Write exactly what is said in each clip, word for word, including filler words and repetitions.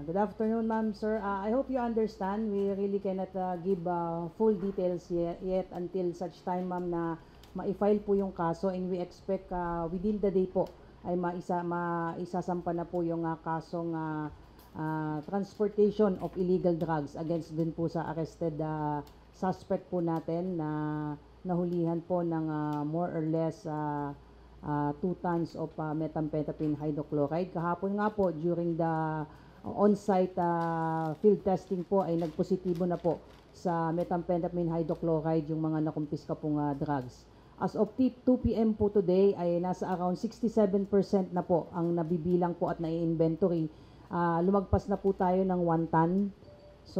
Good afternoon, ma'am, sir. Uh, I hope you understand. We really cannot uh, give uh, full details yet, yet until such time, ma'am, na ma-file po yung kaso, and we expect uh, within the day po ay maisa, maisasampa na po yung uh, kasong uh, uh, transportation of illegal drugs against din po sa arrested uh, suspect po natin na nahulihan po ng uh, more or less uh, uh, two tons of uh, methamphetamine hydrochloride. Kahapon nga po during the on-site uh, field testing po ay nagpositibo na po sa methamphetamine hydrochloride yung mga nakumpiska pong uh, drugs. As of two p m po today ay nasa around sixty-seven percent na po ang nabibilang po at nai-inventory. Uh, lumagpas na po tayo ng one ton. So,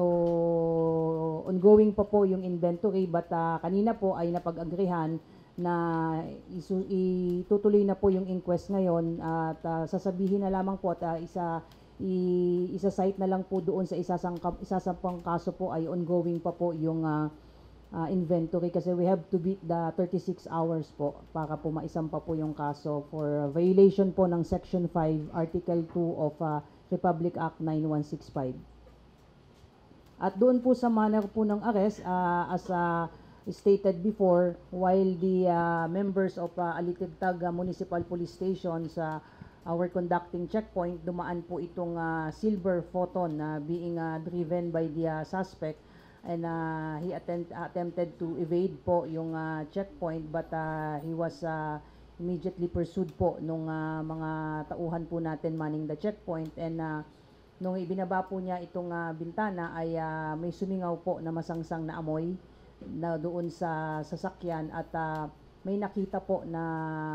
ongoing pa po yung inventory, but uh, kanina po ay napag-agrihan na isu- itutuloy na po yung inquest ngayon at uh, sasabihin na lamang po at uh, isa i isa-cite na lang po doon sa isasang isasampang kaso po ay ongoing pa po yung uh, uh, inventory kasi we have to beat the thirty-six hours po para po maisampa po yung kaso for violation po ng Section five, Article two of uh, Republic Act nine one six five. At doon po sa manner po ng arrest, uh, as uh, stated before, while the uh, members of uh, Alitagtag uh, Municipal Police Station sa uh, were conducting checkpoint, dumaan po itong uh, silver photon na uh, being uh, driven by the uh, suspect, and uh, he attempt, attempted to evade po yung uh, checkpoint, but uh, he was uh, immediately pursued po nung uh, mga tauhan po natin manning the checkpoint, and uh, nung ibinaba po niya itong uh, bintana ay uh, may sumingaw po na masangsang na amoy na doon sa sasakyan, at uh, may nakita po na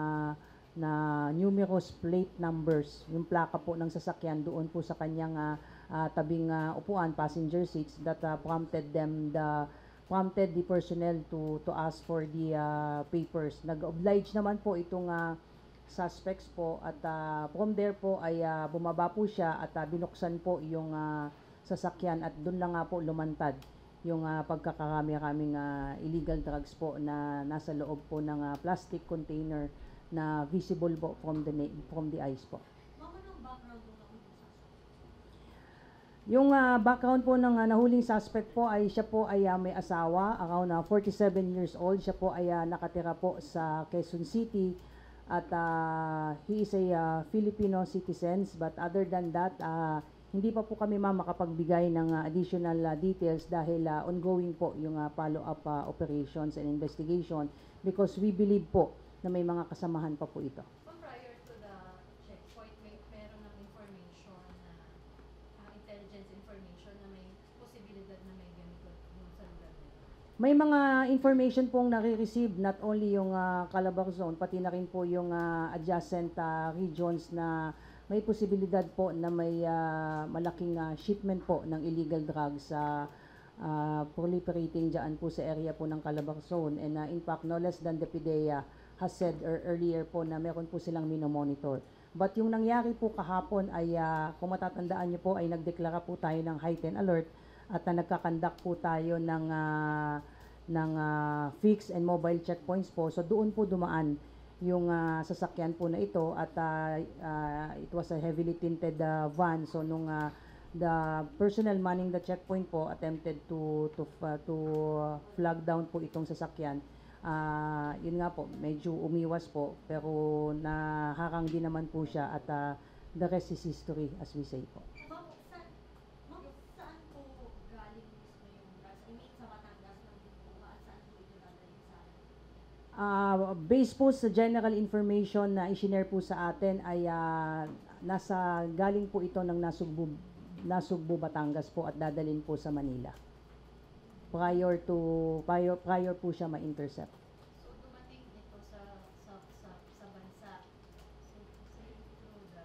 na numerous plate numbers, yung plaka po ng sasakyan doon po sa kanyang uh, uh, tabing uh, upuan, passenger seats, that uh, prompted them the prompted the personnel to to ask for the uh, papers. Nag-oblige naman po itong uh, suspects po, at uh, from there po ay uh, bumaba po siya at uh, binuksan po yung uh, sasakyan, at doon lang nga po lumantad yung uh, pagkakarami-raming uh, illegal drugs po na nasa loob po ng uh, plastic container na visible po from the from the eyes po. Yung uh, background po ng uh, nahuling suspect po ay siya po ay uh, may asawa, around uh, forty-seven years old. Siya po ay uh, nakatira po sa Quezon City, at uh, he is a uh, Filipino citizens, but other than that, uh, hindi pa po kami ma'am makapagbigay ng uh, additional uh, details dahil uh, ongoing po yung uh, follow-up uh, operations and investigation, because we believe po na may mga kasamahan pa po ito. So prior to the checkpoint, may meron ng information na uh, intelligence information na may posibilidad na may ganito dun sa lugar nito? May mga information pong nare-receive, not only yung uh, Calabar Zone, pati na rin po yung uh, adjacent uh, regions na may posibilidad po na may uh, malaking uh, shipment po ng illegal drugs sa uh, uh, proliferating dyan po sa area po ng Calabar Zone. And uh, in fact, no less than the PIDEA has said er, earlier po na meron po silang minomonitor. But yung nangyari po kahapon ay, uh, kung matatandaan niyo po, ay nagdeklara po tayo ng heightened alert, at uh, nagkakandak po tayo ng, uh, ng uh, fixed and mobile checkpoints po. So doon po dumaan yung uh, sasakyan po na ito, at uh, uh, it was a heavily tinted uh, van. So nung uh, the personnel manning the checkpoint po attempted to to uh, to flag down po itong sasakyan, uh, yun nga po, medyo umiwas po, pero naharang din naman po siya, at uh, the rest is history, as we say po. Ma'am, saan, ma'am, saan po galing mismo yung drugs? I mean, sa Batangas lang din po ba? At saan po ito dadalhin sa atin? Uh, based po sa general information na i-share po sa atin ay uh, nasa galing po ito ng Nasugbu, Nasugbu, Batangas po, at dadalhin po sa Manila prior to prior, prior po siya ma-intercept. So dumating ito sa sa sa, sa bansa. So, so through the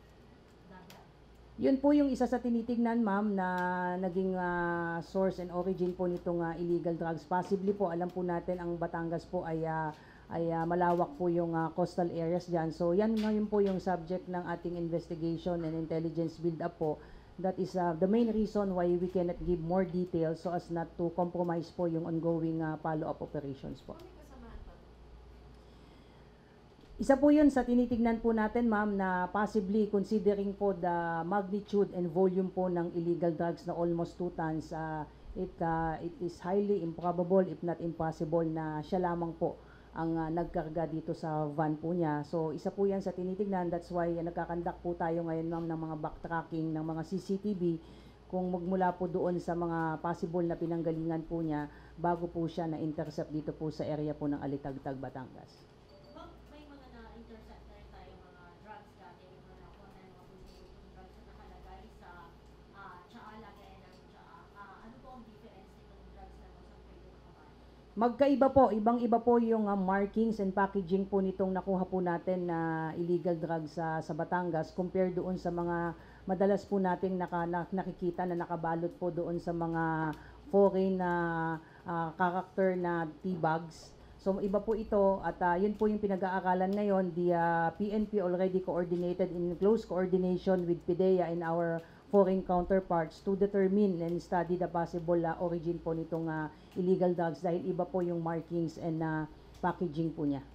dagat. Yun po yung isa sa tinitignan, ma'am, na naging uh, source and origin po nitong uh, illegal drugs. Possibly po, alam po natin ang Batangas po ay uh, ay uh, malawak po yung uh, coastal areas dyan. So yan ngayon po yung subject ng ating investigation and intelligence build-up po. That is uh, the main reason why we cannot give more details, so as not to compromise po yung ongoing uh, follow-up operations po. May kasamahan pa. Isa po yun sa tinitignan po natin, ma'am, na possibly considering po the magnitude and volume po ng illegal drugs na almost two tons, uh, it, uh, it is highly improbable if not impossible na siya lamang po ang uh, nagkarga dito sa van po niya. So isa po yan sa tinitignan. That's why uh, nagkakandak po tayo ngayon, ma'am, ng mga backtracking ng mga C C T V kung magmula po doon sa mga possible na pinanggalingan po niya bago po siya na-intercept dito po sa area po ng Alitagtag, Batangas. Ma'am, may mga na-intercept na rin tayo mga drugs dati, yung mga nakuha na mga prescription drugs na nakalagay sa uh, tsaa, lagayan ng tsaa. Uh, ano po ang difference nitong drugs na to sa pwede makaman? Magkaiba po, ibang-iba po yung uh, markings and packaging po nitong nakuha po natin na illegal drugs sa, sa Batangas compared doon sa mga madalas po nating naka, na, nakikita na nakabalot po doon sa mga foreign na uh, character na tea bags. So iba po ito at uh, yun po yung pinag-aaralan ngayon. The uh, P N P already coordinated in close coordination with PIDEA and our foreign counterparts to determine and study the possible uh, origin po nitong uh, illegal drugs dahil iba po yung markings and uh, packaging po niya.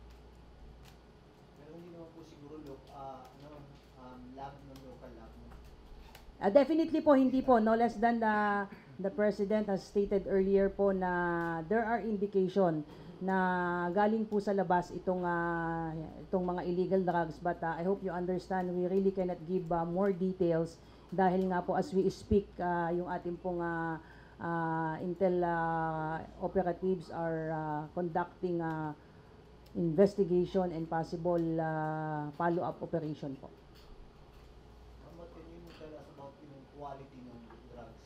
Pero hindi naman po siguro lo, uh, ano, um, lab ng local lab. No? Uh, definitely po, hindi po. No less than the, the President has stated earlier po na there are indication na galing po sa labas itong uh, itong mga illegal drugs, but uh, I hope you understand we really cannot give uh, more details dahil nga po as we speak uh, yung ating pong uh, uh, intel uh, operatives are uh, conducting uh, investigation and possible uh, follow-up operation po. Ma'am, what can you tell us about yung quality ng drugs?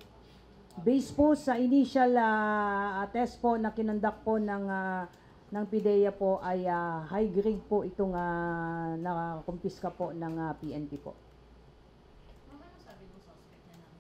Based po sa initial uh, test po na kinonduct po ng uh, ng PIDEA po ay uh, high grade po itong uh, nakumpiska po ng uh, P N P po. Ma'am, ano sabi mo suspect na naman?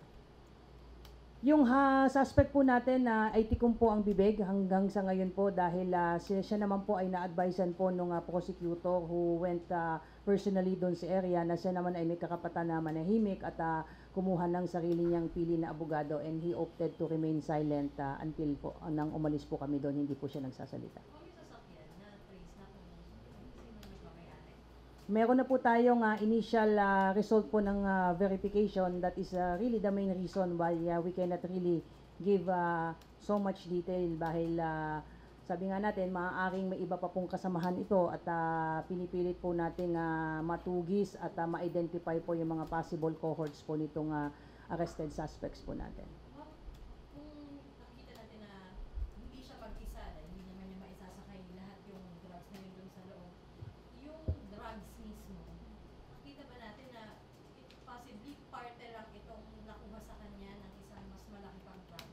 Yung ha, suspect po natin na uh, ay tikom po ang bibig hanggang sa ngayon po dahil uh, siya, siya naman po ay na-advisean po ng uh, prosecutor who went uh, personally doon sa area na siya naman ay may kakapatan na manahimik at uh, kumuha ng sarili niyang pili na abogado and he opted to remain silent uh, until po uh, nang umalis po kami doon, hindi po siya nagsasalita. Kung yung sasakyan na trace na kung sino nagmamayari? Meron na po tayong uh, initial uh, result po ng uh, verification. That is uh, really the main reason why uh, we cannot really give uh, so much detail dahil uh, sabi nga natin, maaaring may iba pa pong kasamahan ito at uh, pinipilit po nating uh, matugis at uh, ma-identify po yung mga possible cohorts po nitong uh, arrested suspects po natin. Ma'am, kung nakikita natin na hindi siya mag-isa, dahil hindi naman niya maisasakay lahat yung drugs na yun dun sa loob, yung drugs mismo, nakita ba natin na it possibly parte lang itong nakuha sa kanya ng isang mas malaki pang drug?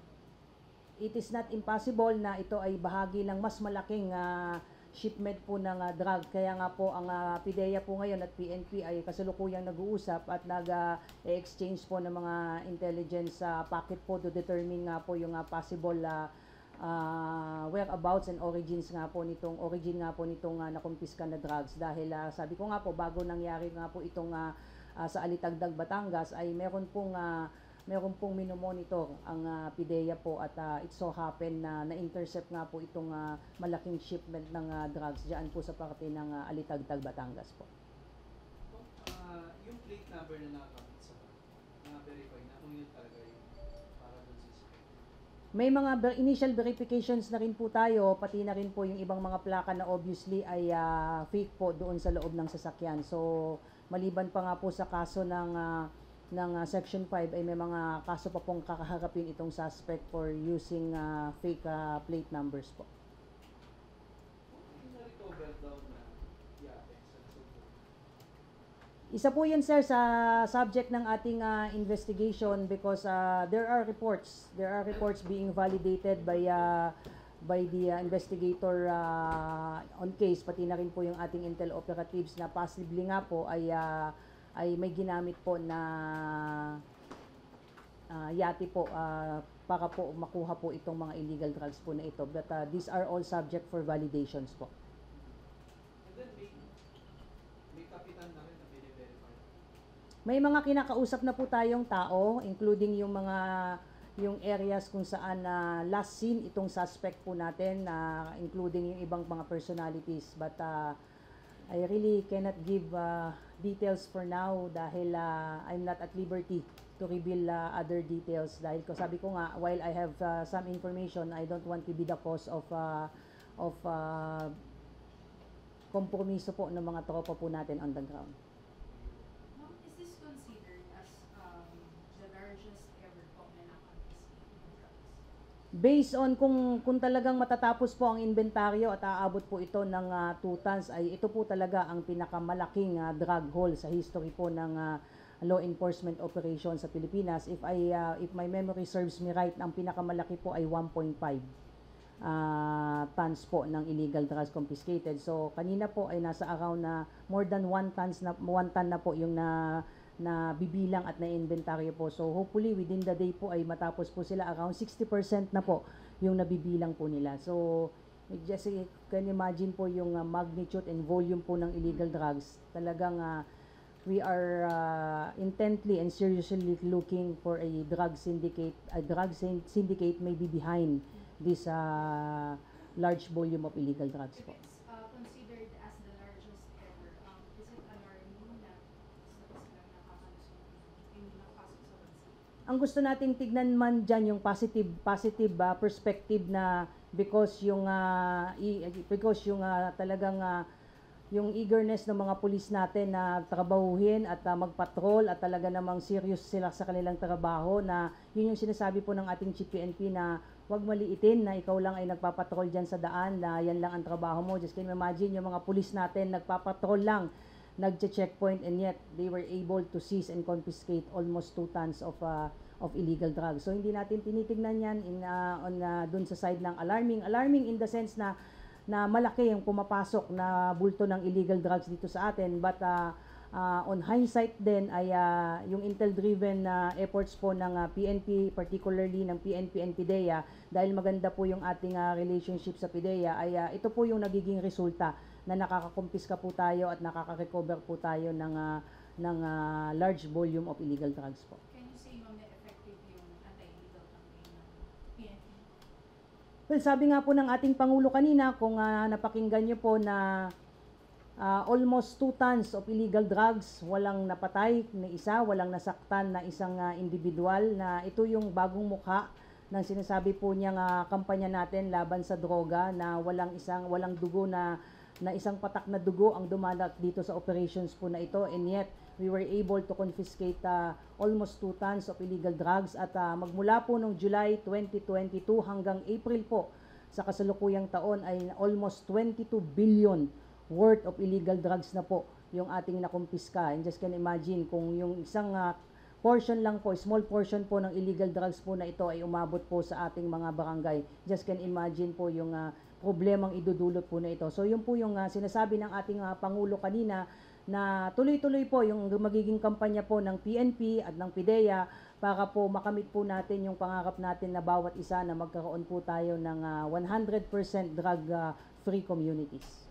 It is not impossible na ito ay bahagi ng mas malaking uh, shipment po ng uh, drug. Kaya nga po ang uh, PIDEA po ngayon at P N P ay kasalukuyang nag-uusap at nag-exchange uh, po ng mga intelligence uh, packet po to determine nga po yung uh, possible uh, uh, whereabouts and origins nga po nitong origin nga po nitong uh, nakumpiska na drugs dahil uh, sabi ko nga po bago nangyari nga po itong uh, uh, sa Alitagdag, Batangas ay meron pong uh, meron pong minomonitor ang uh, PIDEA po at uh, it so happen na na-intercept nga po itong uh, malaking shipment ng uh, drugs diyan po sa parte ng uh, Alitagtag, Batangas po. Uh, yung plate number na nakakapit sa na-verify na kung yun talaga yung para dun sa suspect. May mga ver- initial verifications na rin po tayo, pati na rin po yung ibang mga plaka na obviously ay uh, fake po doon sa loob ng sasakyan. So maliban pa nga po sa kaso ng uh, ng uh, Section five ay may mga kaso pa pong kakaharapin itong suspect for using uh, fake uh, plate numbers po. Kung na-recover daw na yate sa suspect. Isa po yun sir sa subject ng ating uh, investigation because uh, there are reports, there are reports being validated by uh, by the uh, investigator uh, on case, pati na rin po yung ating intel operatives na possibly nga po ay uh, ay may ginamit po na uh, yate po uh, para po makuha po itong mga illegal drugs po na ito. But uh, these are all subject for validations po. And then may, may kapitan na rin na bine-verify. May mga kinakausap na po tayong tao, including yung mga yung areas kung saan na uh, last seen itong suspect po natin, uh, including yung ibang mga personalities. But uh, I really cannot give uh, details for now dahil uh, I'm not at liberty to reveal uh, other details dahil ko sabi ko nga while I have uh, some information I don't want to be the cause of uh, of uh, kompromiso po ng mga tropa po natin on the ground. Ma'am, is this considered as um, the largest ever po na na-confiscate drugs? Based on kung kung talagang matatapos po ang inventaryo at aabot po ito ng uh, two tons ay ito po talaga ang pinakamalaking uh, drug haul sa history po ng uh, law enforcement operation sa Pilipinas. If I uh, if my memory serves me right, ang pinakamalaki po ay one point five uh, tons po ng illegal drugs confiscated. So kanina po ay nasa around na more than one tons na one ton na po yung na na bibilang at na-inventaryo po. So hopefully within the day po ay matapos po sila around sixty percent na po yung nabibilang po nila. So just uh, can imagine po yung uh, magnitude and volume po ng illegal drugs. Talagang uh, we are uh, intently and seriously looking for a drug syndicate. A drug syndicate may be behind this uh, large volume of illegal drugs If po. it's uh, considered as the largest ever, um, is it alarming na isa pa silang nakakalusot, yung nakapasok sa bansa? Ang gusto nating tignan man dyan yung positive positive uh, perspective na because yung uh, i- because yung uh, talagang uh, yung eagerness ng mga pulis natin na trabahuhin at uh, magpatrol at talaga namang serious sila sa kanilang trabaho na yun yung sinasabi po ng ating Chief P N P na wag maliitin na ikaw lang ay nagpapatrol dyan sa daan na yan lang ang trabaho mo. Just can you imagine yung mga pulis natin nagpapatrol lang, nagche-checkpoint and yet they were able to seize and confiscate almost two tons of uh, of illegal drugs. So hindi natin tinitingnan yan in uh, on uh, dun sa side ng alarming. Alarming in the sense na na malaki yung pumapasok na bulto ng illegal drugs dito sa atin, but uh, uh, on hindsight din ay uh, yung intel-driven uh, efforts po ng uh, P N P, particularly ng P N P and PIDEA, dahil maganda po yung ating uh, relationship sa PIDEA, ay uh, ito po yung nagiging resulta na nakakakumpiska po tayo at nakaka-recover po tayo ng, uh, ng uh, large volume of illegal drugs po. Can you say, ma'am, na effective yung anti-illegal campaign ng P N P? Well, sabi nga po ng ating Pangulo kanina, kung uh, napakinggan nyo po na uh, almost two tons of illegal drugs, walang napatay na isa, walang nasaktan na isang uh, individual, na ito yung bagong mukha ng sinasabi po niyang uh, kampanya natin laban sa droga, na walang isang walang dugo na na isang patak na dugo ang dumalat dito sa operations po na ito, and yet we were able to confiscate uh, almost two tons of illegal drugs at uh, magmula po noong July twenty twenty-two hanggang April po sa kasalukuyang taon ay almost twenty-two billion worth of illegal drugs na po yung ating nakumpiska. And just can imagine kung yung isang uh, portion lang po, small portion po ng illegal drugs po na ito ay umabot po sa ating mga barangay. Just can imagine po yung uh, problemang idudulot po na ito. So yun po yung uh, sinasabi ng ating uh, Pangulo kanina, na tuloy-tuloy po yung magiging kampanya po ng P N P at ng PIDEA para po makamit po natin yung pangarap natin na bawat isa na magkaroon po tayo ng uh, one hundred percent drug uh, free communities.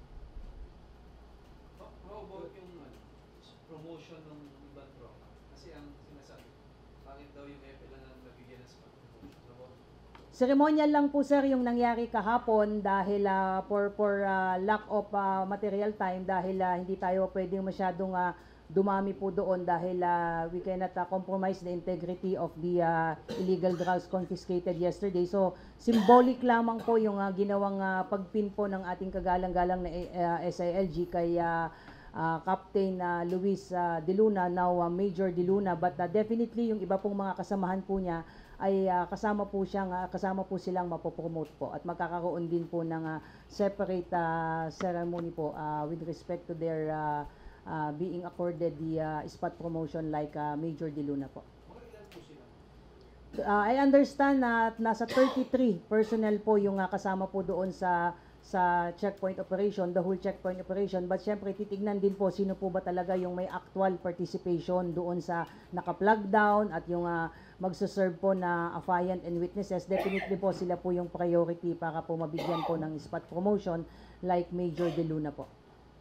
How, how about yung ano, promotion ng ibang tropa? Kasi ang sinasabi, bakit daw yung F L N ang nabigyan ng spot promotion? How about Ceremonial lang po sir yung nangyari kahapon dahil uh, for for uh, lack of uh, material time, dahil uh, hindi tayo pwedeng masyadong uh, dumami po doon dahil uh, we cannot uh, compromise the integrity of the uh, illegal drugs confiscated yesterday. So symbolic lamang po yung uh, ginawang uh, pagpin po ng ating kagalang-galang na uh, S I L G kay uh, uh, Captain uh, Luis uh, De Luna, now uh, Major De Luna, but uh, definitely yung iba pong mga kasamahan po niya ay uh, kasama po siyang uh, kasama po silang mapopromote po at magkakaroon din po ng uh, separate uh, ceremony po uh, with respect to their uh, uh, being accorded the uh, spot promotion like uh, Major De Luna po. mga ilan po sila? Uh, I understand na nasa thirty-three personnel po yung uh, kasama po doon sa sa checkpoint operation, the whole checkpoint operation, but syempre titignan din po sino po ba talaga yung may actual participation doon sa naka-plug down at yung uh, magsaserve po na affiant and witnesses. Definitely po sila po yung priority para po mabigyan po ng spot promotion like Major De Luna po.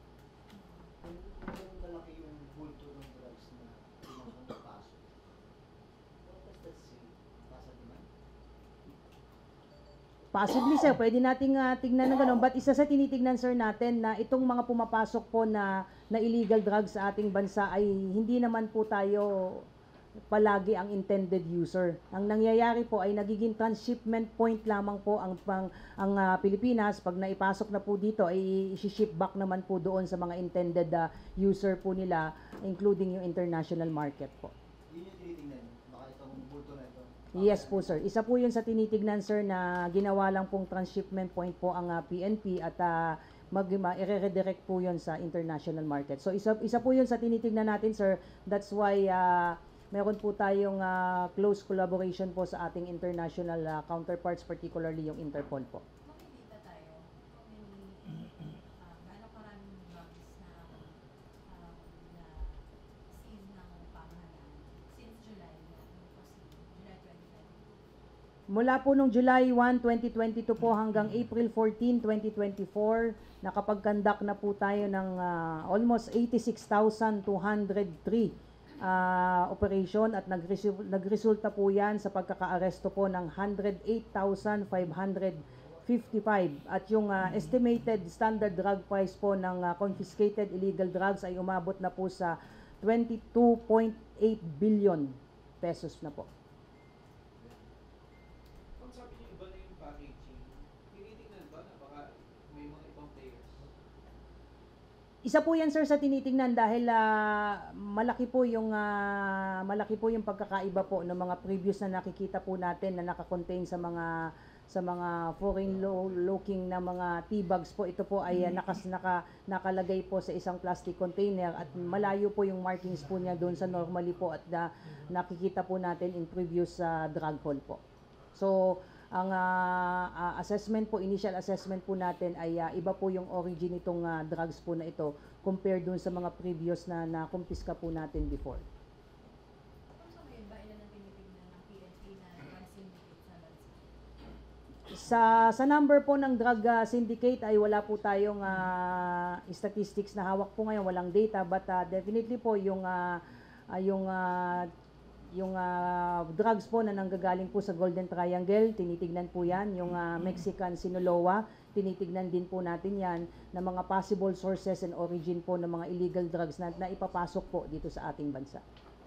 Kung kung malaki yung bulto ng drugs na pinapasok, what does that say? Taas ang demand? Possibly sir, pwede nating ah, tignan ng ganun. But isa sa tinitignan sir natin na itong mga pumapasok po na, na illegal drugs sa ating bansa ay hindi naman po tayo palagi ang intended user. Ang nangyayari po ay nagiging transshipment point lamang po ang pang ang ah, Pilipinas. Pag naipasok na po dito ay i-ship back naman po doon sa mga intended ah, user po nila, including yung international market po. Yun yung tinitingnan. Baka itong bulto na ito. Yes po sir. Isa po yun sa tinitignan sir na ginawa lang pong transshipment point po ang ah, P N P at uh, mag ma- i-redirect po yun sa international market. So isa isa po yun sa tinitignan natin sir. That's why uh, meron po tayong ah, close collaboration po sa ating international ah, counterparts, particularly yung Interpol po. Makikita tayo kung may uh, gaano karaming drugs na um, na seize ng pamahalaan since July na ano po si July twenty twenty. Mula po nung July first, twenty twenty-two po hanggang April fourteenth, twenty twenty-four, nakapag-conduct na po tayo ng ah, almost eighty-six thousand two hundred three uh, operation at nagresul- nagresulta po yan sa pagkaka-aresto po ng one hundred eight thousand five hundred fifty-five at yung ah, estimated standard drug price po ng ah, confiscated illegal drugs ay umabot na po sa twenty-two point eight billion pesos na po. Kung sabi niyo iba na yung packaging, tinitingnan ba na baka may mga ibang players? Isa po yan sir sa tinitingnan dahil ah, malaki po yung ah, malaki po yung pagkakaiba po ng mga previous na nakikita po natin na nakakontain sa mga sa mga foreign lo- looking na mga tea bags po. Ito po ay ah, nakas naka nakalagay po sa isang plastic container at malayo po yung markings po niya doon sa normally po at ah, nakikita po natin in previous ah, drug haul po. So ang ah, ah, assessment po, initial assessment po natin ay ah, iba po yung origin nitong ah, drugs po na ito compared dun sa mga previous na nakumpiska po natin before. Kung sa ngayon ba ilan ang tinitingnan ng P N P na drug syndicate sa bansa? Sa sa number po ng drug ah, syndicate ay wala po tayong ah, statistics na hawak po ngayon, walang data, but ah, definitely po yung ah, ah, yung ah, yung ah, drugs po na nanggagaling po sa Golden Triangle, tinitignan po yan. Yung ah, Mexican Sinaloa, tinitignan din po natin yan na mga possible sources and origin po ng mga illegal drugs na, na ipapasok po dito sa ating bansa.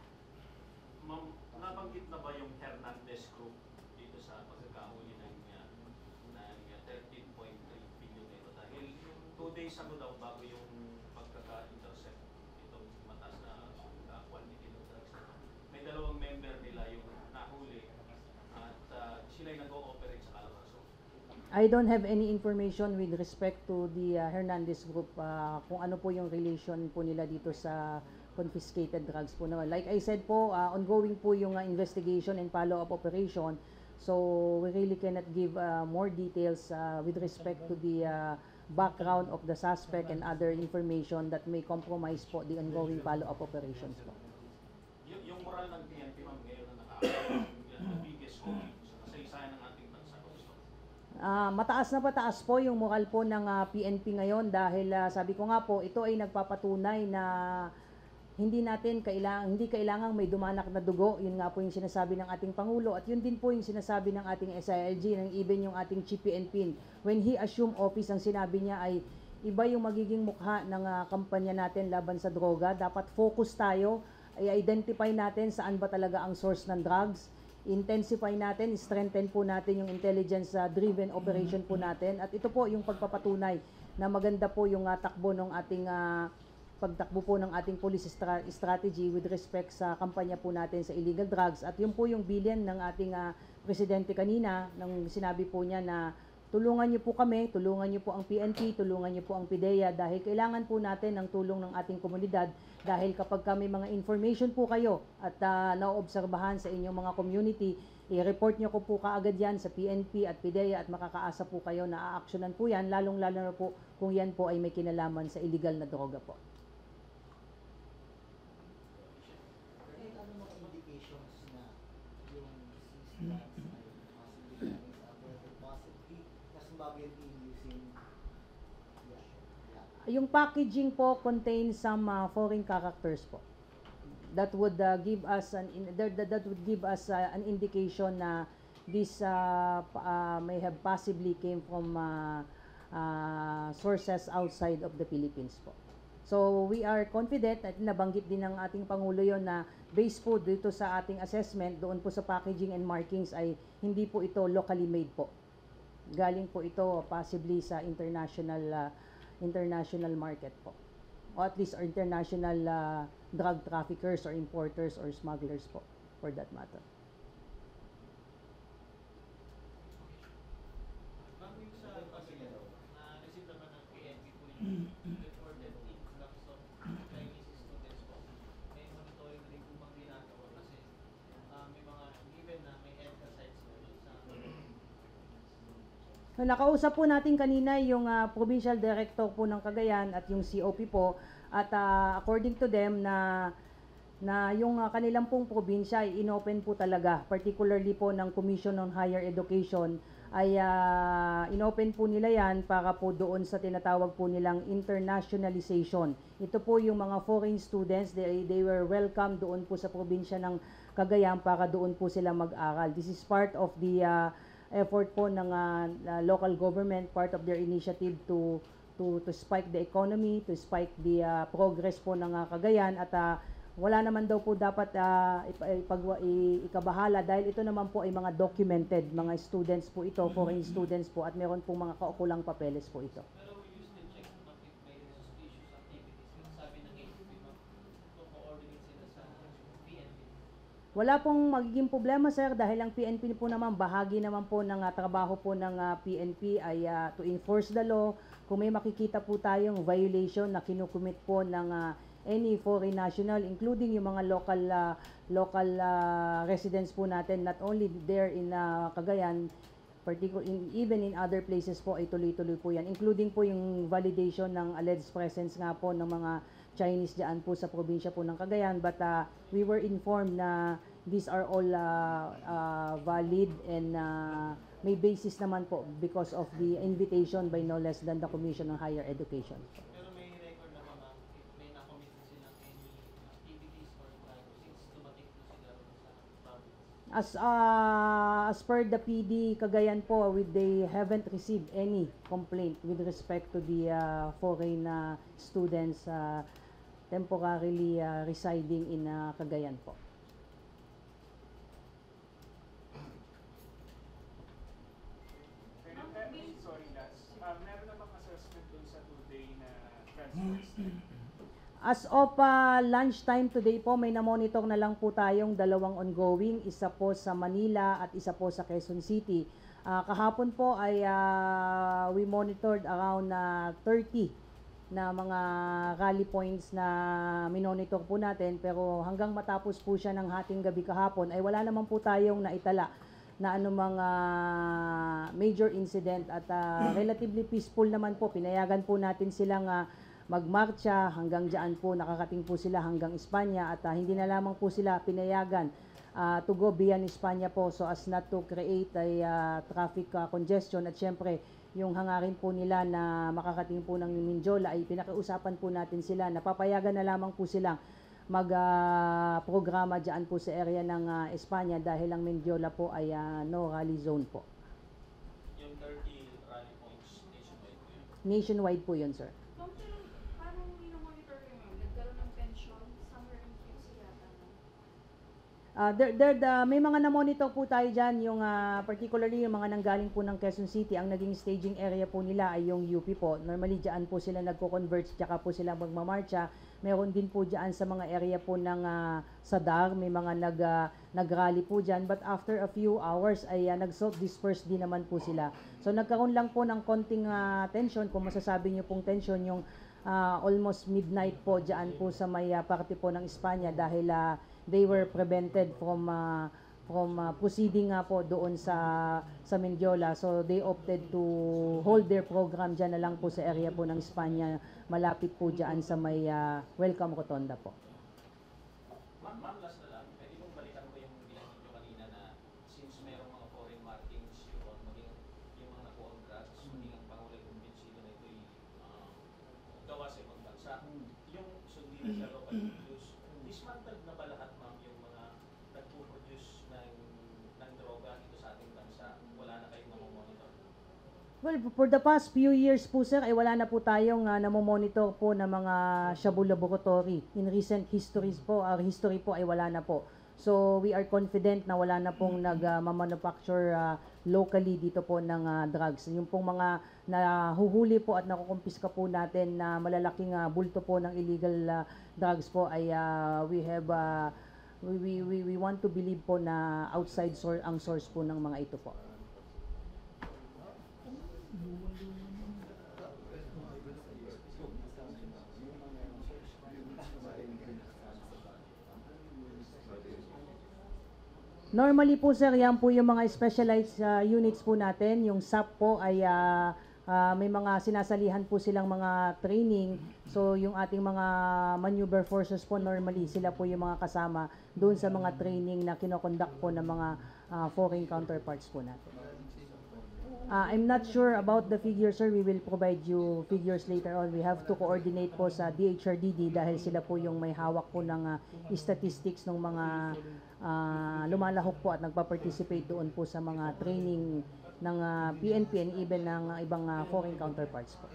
Ma'am, nabanggit na ba yung Hernandez Group dito sa pagkakahuli ng, uh, ng thirteen point three billion euro? Dahil yung two days ago daw bago yung pagkaka-intercept itong mataas na uh, quantity ng drugs na ito, may dalawang member nila yung nahuli at uh, sila'y nag-ooperate sa Calabarzon. I don't have any information with respect to the uh, Hernandez Group uh, kung ano po yung relation po nila dito sa confiscated drugs po naman. Like I said po, uh, ongoing po yung uh, investigation and follow-up operation. So we really cannot give uh, more details uh, with respect to the uh, background of the suspect and other information that may compromise po the ongoing follow-up operations po. Y- yung moral ng P N P, ma'am, ngayon na nakakaroon yung biggest copy sa kasaysayan ng ating bansa. Gusto. Ah, mataas na pataas po yung moral po ng ah, P N P ngayon dahil ah, sabi ko nga po, ito ay nagpapatunay na hindi natin kailangan hindi kailangang may dumanak na dugo. Yun nga po yung sinasabi ng ating pangulo at yun din po yung sinasabi ng ating S I L G, ng even yung ating Chief P N P. When he assumed office, ang sinabi niya ay iba yung magiging mukha ng ah, kampanya natin laban sa droga. Dapat focus tayo, i-identify natin saan ba talaga ang source ng drugs. Intensify natin, strengthen po natin yung intelligence-driven operation po natin. At ito po yung pagpapatunay na maganda po yung uh, takbo ng ating uh, pagtakbo po ng ating police stra- strategy with respect sa kampanya po natin sa illegal drugs. At yun po yung billion ng ating uh, presidente kanina, nang sinabi po niya na tulungan niyo po kami, tulungan niyo po ang P N P, tulungan niyo po ang PIDEA dahil kailangan po natin ng tulong ng ating komunidad dahil kapag kami mga information po kayo at uh, naoobserbahan sa inyong mga community, i-report niyo ko po kaagad yan sa P N P at PIDEA at makakaasa po kayo na aaksyonan po yan, lalong-lalo na po kung yan po ay may kinalaman sa illegal na droga po. Kahit ano mga indications na yung seized drugs ay possibly coming sa possibly mas smuggled in using yeah, yeah. Yung packaging po contains some uh, foreign characters po. That would uh, give us an in, that, that, that would give us uh, an indication na this uh, p- uh, may have possibly came from uh, uh, sources outside of the Philippines po. So we are confident at nabanggit din ng ating Pangulo yon na based po dito sa ating assessment doon po sa packaging and markings ay hindi po ito locally made po. Galing po ito possibly sa international uh, international market po. O at least or international uh, drug traffickers or importers or smugglers po for that matter. Ma'am, yung sa pamilya, na-receive naman ng P N P po yung reported influx of Chinese students po. May monitoring rin po bang ginagawa kasi ah, may mga, given na may EDCA sites po doon sa So, nakausap po natin kanina yung ah, provincial director po ng Cagayan at yung C O P po at ah, according to them na na yung ah, kanilang pong probinsya ay inopen po talaga, particularly po ng Commission on Higher Education ay ah, inopen po nila yan para po doon sa tinatawag po nilang internationalization. Ito po yung mga foreign students, they, they were welcome doon po sa probinsya ng Cagayan para doon po sila mag-aral. This is part of the ah, effort po ng uh, uh, local government, part of their initiative to to to spike the economy, to spike the uh, progress po ng uh, Cagayan at uh, wala naman daw po dapat uh, ipag, i- ikabahala dahil ito naman po ay mga documented mga students po ito, foreign students po at meron pong mga kaukulang papeles po ito. pero we used to check ma'am if may suspicious activities. Kasi sabi ng A F P ma'am, co-coordinate sila sa P N P. Wala pong magiging problema sir dahil ang P N P po naman bahagi naman po ng uh, trabaho po ng uh, P N P ay uh, to enforce the law. Kung may makikita po tayong violation na kinukumit po ng uh, any foreign national including yung mga local uh, local uh, residents po natin not only there in uh, Cagayan particular in, even in other places po ay tuloy-tuloy po yan including po yung validation ng alleged presence nga po ng mga Chinese diyan po sa probinsya po ng Cagayan but uh, we were informed na these are all uh, uh, valid and uh, may basis naman po because of the invitation by no less than the Commission on Higher Education. Pero may record na ba ma'am if may nakomit na silang any activities or crime since dumating po sila ron sa province? As uh, as per the P D Cagayan po, with they haven't received any complaint with respect to the uh, foreign uh, students uh, temporarily uh, residing in uh, Cagayan po. Meron ka, sorry last, uh, meron na bang assessment dun sa two-day na transfer stay? As of uh, lunchtime today po, may na-monitor na lang po tayong dalawang ongoing, isa po sa Manila at isa po sa Quezon City. Uh, kahapon po ay uh, we monitored around uh, thirty na mga rally points na minonitor po natin pero hanggang matapos po siya ng hating gabi kahapon ay wala naman po tayong naitala na anumang uh, major incident at uh, relatively peaceful naman po. Pinayagan po natin silang uh, magmarcha hanggang diyan po, nakakating po sila hanggang Espanya at uh, hindi na lamang po sila pinayagan uh, to go beyond Espanya po so as not to create a uh, traffic uh, congestion at syempre yung hangarin po nila na makakating po ng Mindiola ay pinakiusapan po natin sila, napapayagan na lamang po silang mag-programa uh, dyan po sa area ng uh, Espanya dahil ang Mindiola po ay uh, no rally zone po. Yung thirty rally points nationwide po yun. Nationwide po yun, sir. Kung kailan, paano minomonitor kayo ma'am? Nagkaroon ng pension, summer and Q C yata no? Uh, there, there, the, may mga na-monitor po tayo dyan, yung uh, particularly yung mga nanggaling po ng Quezon City, ang naging staging area po nila ay yung U P po. Normally dyan po sila nagko-converge, tsaka po sila magmamarcha. Meron din po dyan sa mga area po ng uh, Sadar, may mga nag, uh, nag-rally po dyan. But after a few hours ay uh, nag-disperse din naman po sila. So nagkaroon lang po ng konting uh, tension, kung masasabi nyo pong tension, yung uh, almost midnight po dyan po sa may uh, parte po ng Espanya dahil uh, they were prevented from uh, from uh, proceeding nga po doon sa sa Mindiola. So they opted to hold their program dyan na lang po sa area po ng Espanya, malapit po dyan sa may uh, Welcome Rotonda po. Ma'am, ma'am, last na lang, pwede mong balikan ko yung binanggit nyo kanina na since merong mga foreign markings yun, maging yung mga nakuha drugs, maging ang Pangulo ay kumbinsido na ito'y uh, gawa sa ibang bansa. Yung sundi na siya local use, dismantled na ba lahat ma'am yung mga nagpo-produce ng, ng droga dito sa ating Well, for the past few years po sir, ay wala na po tayong uh, namomonitor po ng mga shabu laboratory. In recent histories po, our history po ay wala na po. So we are confident na wala na pong nag-manufacture uh, locally dito po ng uh, drugs. Yung pong mga nahuhuli po at nakukumpiska po natin na malalaking uh, bulto po ng illegal uh, drugs po ay uh, we have uh, we, we, we want to believe po na outside source ang source po ng mga ito po. Normally po sir, yan po yung mga specialized uh, units po natin. Yung S A P po ay uh, uh, may mga sinasalihan po silang mga training. So yung ating mga maneuver forces po normally sila po yung mga kasama doon sa mga training na kinoconduct po ng mga uh, foreign counterparts po natin. Uh, I'm not sure about the figures sir, we will provide you figures later on. We have to coordinate po sa D H R D D dahil sila po yung may hawak po ng uh, statistics ng mga uh, lumalahok po at nagpa-participate doon po sa mga training ng uh, P N P and even ng uh, ibang uh, foreign counterparts po.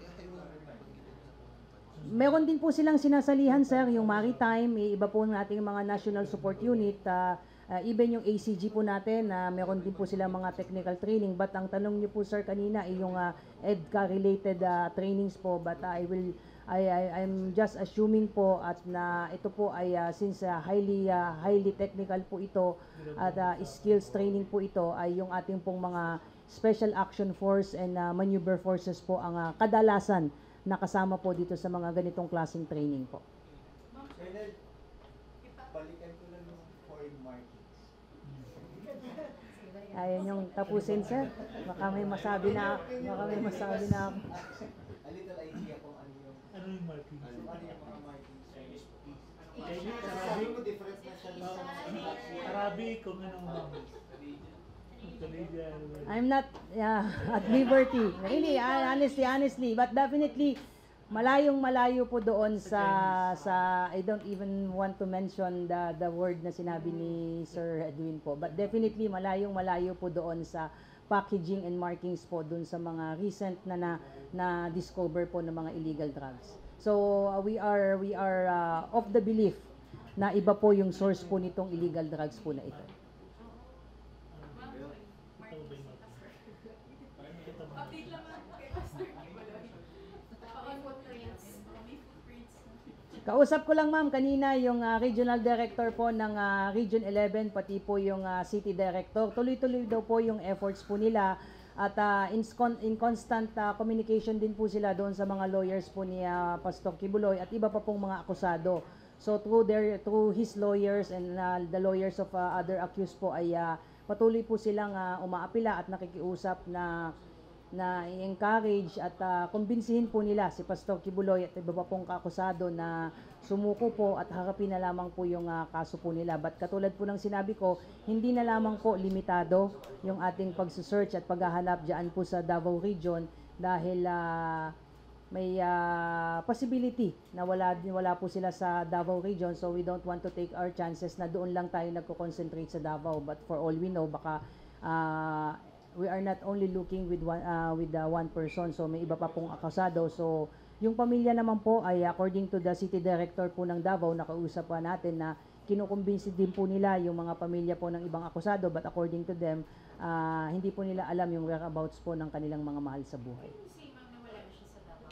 Meron din po silang sinasalihan sir, yung maritime, may iba po ng ating mga national support unit, uh, uh, even yung A C G po natin, uh, meron din po silang mga technical training. But ang tanong niyo po sir kanina ay yung uh, E D C A related uh, trainings po, but uh, I will I, I I'm just assuming po at na ito po ay uh, since uh, highly uh, highly technical po ito at uh, skills training po ito ay yung ating pong mga special action force and uh, maneuver forces po ang uh, kadalasan nakasama po dito sa mga ganitong klaseng training po. Colonel, balikan ko lang yung foreign markings. Ayan yung tapusin sir. Baka may masabi na baka may masabi na ako. A little idea kung ano yung Ano yung markings? ano, ano yung mga markings. Chinese, Sabi Arabic, mo different na siya sa Arabic, kung anong mga Canadian. I'm not yeah, at liberty. Really, honestly, honestly, but definitely malayong malayo po doon sa sa I don't even want to mention the the word na sinabi ni Sir Edwin po. But definitely malayong malayo po doon sa packaging and markings po doon sa mga recent na na, na discover po ng mga illegal drugs. So uh, we are we are uh, of the belief na iba po yung source po nitong illegal drugs po na ito. Update lang lang kay Pastor Kibaloy. On footprints. May footprints. Kausap ko lang ma'am kanina yung uh, regional director po ng uh, Region eleven pati po yung uh, city director. Tuloy-tuloy daw po yung efforts po nila at uh, in, in constant uh, communication din po sila doon sa mga lawyers po ni uh, Pastor Kibuloy at iba pa pong mga akusado. So through their through his lawyers and uh, the lawyers of uh, other accused po ay uh, patuloy po silang uh, umaapila at nakikiusap na na i-encourage at uh, kumbinsihin po nila si Pastor Kibuloy at iba pa pong kakusado na sumuko po at harapin na lamang po yung uh, kaso po nila. But katulad po ng sinabi ko, hindi na lamang po limitado yung ating pagsusearch at paghahanap dyan po sa Davao Region dahil uh, may uh, possibility na wala, wala po sila sa Davao Region, so we don't want to take our chances na doon lang tayo nagko-concentrate sa Davao. But for all we know, baka uh, we are not only looking with one uh, with the one person, so may iba pa pong akusado. So yung pamilya naman po ay according to the city director po ng Davao, nakausap pa natin na kinukumbinsi din po nila yung mga pamilya po ng ibang akusado, but according to them uh, hindi po nila alam yung whereabouts po ng kanilang mga mahal sa buhay. Si ma'am na wala na siya sa Davao.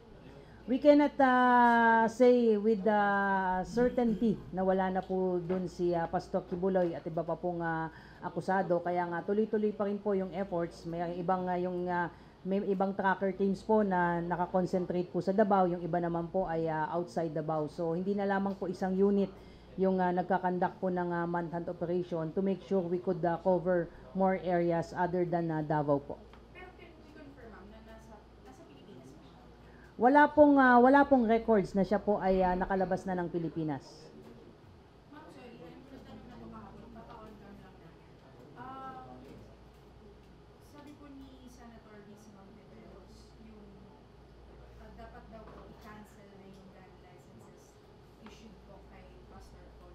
We cannot uh, say with the certainty na wala na po dun si uh, Pastor Kibuloy at iba pa pong uh, akusado, kaya nga tuloy-tuloy pa rin po yung efforts. May ibang uh, yung uh, may ibang tracker teams po na nakakonsentrate po sa Davao, yung iba naman po ay uh, outside Davao. So hindi na lamang po isang unit yung uh, nagkakandak po ng uh, manhunt operation to make sure we could uh, cover more areas other than uh, Davao po. Pero can we confirm, ma'am, na nasa, nasa Pilipinas pa siya? Wala pong uh, wala pong records na siya po ay uh, nakalabas na ng Pilipinas. Ma'am, sorry, alam ko na tanong na bumabalik, papa-on cam lang namin. Ah, sabi po ni Senator Vice Monteveros, yung ah, dapat daw po i-cancel na yung gun licenses issued po kay Pastor Paul.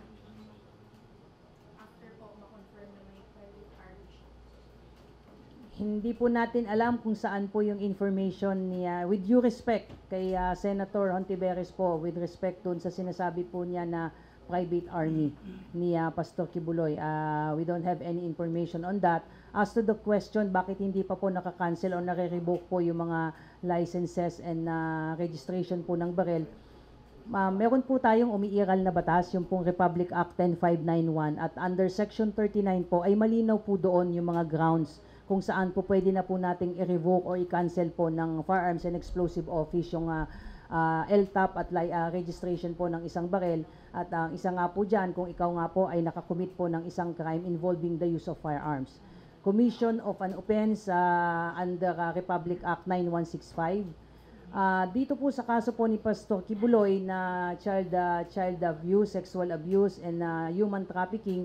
After po ma-confirm na may private arm siya. Hindi po natin alam kung saan po yung information niya. With due respect kay ah, Senator Hontiveros po, with respect dun sa sinasabi po niya na private army ni ah, Pastor Kibuloy. Ah, we don't have any information on that. As to the question, bakit hindi pa po nakakancel o nare-revoke po yung mga licenses and ah, registration po ng barel, Uh, meron po tayong umiiral na batas, yung pong Republic Act ten five ninety-one, at under Section thirty-nine po ay malinaw po doon yung mga grounds kung saan po pwede na po nating i-revoke or i-cancel po ng Firearms and Explosive Office yung uh, uh, L T A P at uh, registration po ng isang barel. At ang uh, isa nga po dyan, kung ikaw nga po ay nakakommit po ng isang crime involving the use of firearms. Commission of an offense uh, under uh, Republic Act ninety-one sixty-five. Uh, dito po sa kaso po ni Pastor Kibuloy na child uh, child abuse, sexual abuse, and uh, human trafficking,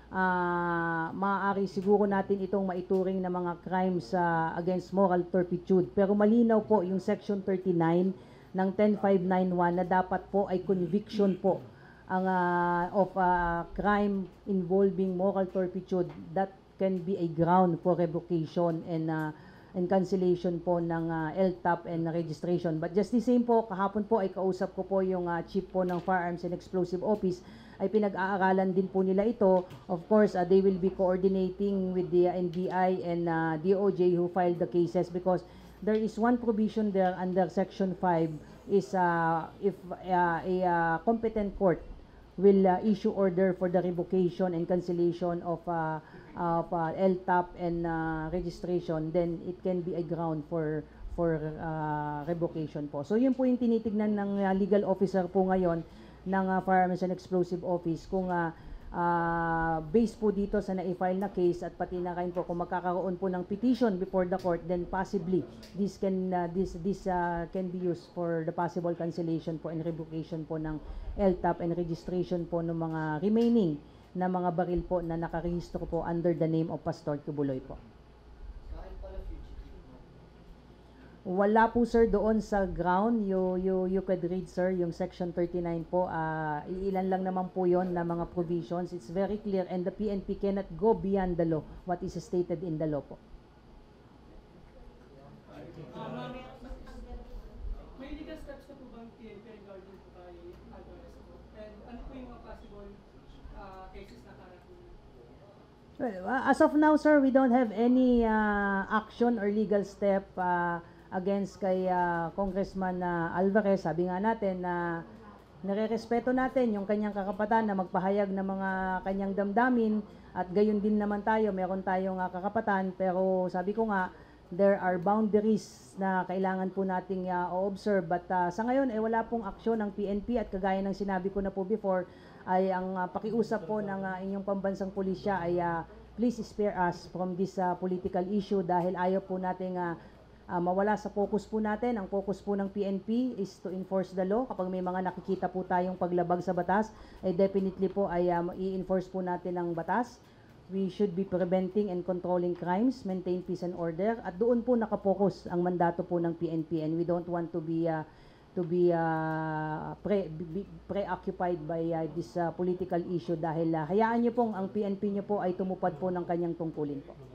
uh, maaari siguro natin itong maituring na mga crimes uh, against moral turpitude. Pero malinaw po yung Section thirty-nine ng ten five ninety-one na dapat po ay conviction po ang uh, of uh, crime involving moral turpitude. That can be a ground for revocation and uh, and cancellation po ng uh, L T A P and registration. But just the same po, kahapon po ay kausap ko po yung uh, chief po ng Firearms and Explosive Office, ay pinag-aaralan din po nila ito. Of course, uh, they will be coordinating with the uh, N B I and uh, D O J who filed the cases, because there is one provision there under Section five is uh, if uh, a uh, competent court will uh, issue order for the revocation and cancellation of uh, of uh, L T A P and uh, registration, then it can be a ground for for uh, revocation po. So yun po yung tinitignan ng uh, legal officer po ngayon ng uh, Firearms and Explosive Office, kung uh, uh, based po dito sa na-file na case, at pati na kayo po kung magkakaroon po ng petition before the court, then possibly this can uh, this this uh, can be used for the possible cancellation po and revocation po ng L T A P and registration po ng mga remaining na mga baril po na nakarehistro po under the name of Pastor Kibuloy po. Kahit pala fugitive, no? Wala po sir doon sa ground. You, you, you could read sir yung Section thirty-nine po. Uh, ilan lang naman po yon na mga provisions. It's very clear, and the P N P cannot go beyond the law, what is stated in the law po. Uh, may legal steps na po bang P N P regarding po kay Alvarez po? And ano po yung mga possible uh, cases na karating? Well, uh, as of now, sir, we don't have any uh, action or legal step uh, against kay uh, Congressman uh, Alvarez. Sabi nga natin na uh, nare-respeto natin yung kanyang kakapatan na magpahayag ng mga kanyang damdamin, at gayon din naman tayo, meron tayong uh, kakapatan, pero sabi ko nga, there are boundaries na kailangan po nating uh, o-observe. But uh, sa ngayon, eh, wala pong aksyon ng P N P, at kagaya ng sinabi ko na po before, ay ang uh, pakiusap po ng uh, inyong pambansang pulisya ay uh, please spare us from this uh, political issue, dahil ayaw po nating uh, uh, mawala sa focus po natin. Ang focus po ng P N P is to enforce the law. Kapag may mga nakikita po tayong paglabag sa batas, ay definitely po ay um, i-enforce po natin ang batas. We should be preventing and controlling crimes, maintain peace and order, at doon po nakapokus ang mandato po ng P N P, and we don't want to be uh, to be uh, pre, be, preoccupied by uh, this uh, political issue, dahil uh, hayaan niyo pong ang P N P niyo po ay tumupad po ng kanyang tungkulin po.